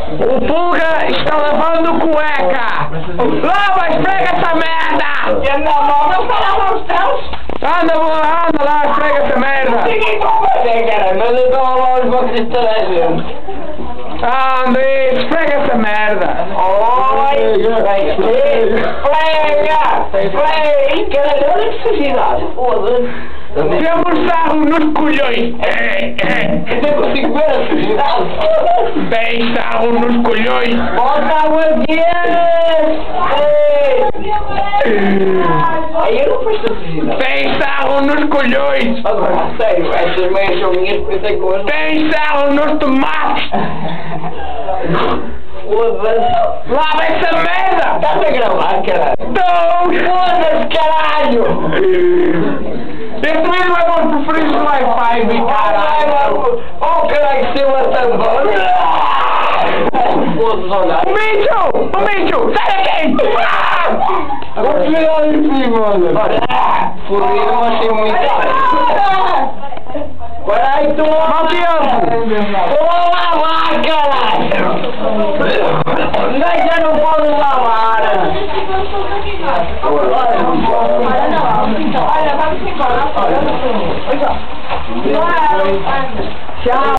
O Pulga está lavando cueca! Lava, esfrega essa merda! Eu não vou lavar os trãos! Anda lá, esfrega essa merda! Ninguém vai fazer, cara! Mas eu estou a lavar os bocos de toda a gente! Anda aí, esfrega essa merda! Oi! Esfrega! Caralho, olha que sujidade! Foda-se! Temos sarro nos colhões! Eu não consigo ver a sujidade! Tem sarro nos colhões! Bota água aí eu não faço a sujidade! Tem sarro nos colhões! Agora, sério, estas meias são minhas porque eu sei que hoje... Tem sarro nos tomates! Foda-se! Lava essa merda! Estás a gravar, caralho? Então! Foda-se, caralho! Este mesmo é o meu preferido do Wi-Fi, caralho! Oh, caralho, seu atambão! Foda-se, olha! O Micho! Sai daqui! Vou tirar de cima, olha! Olha! Fodido, mas tem muito... Para aí, tu... Mau tempo! Vou lavar, caralho! Já não pode lavar! Olha, vamos embora. Olha. Tchau.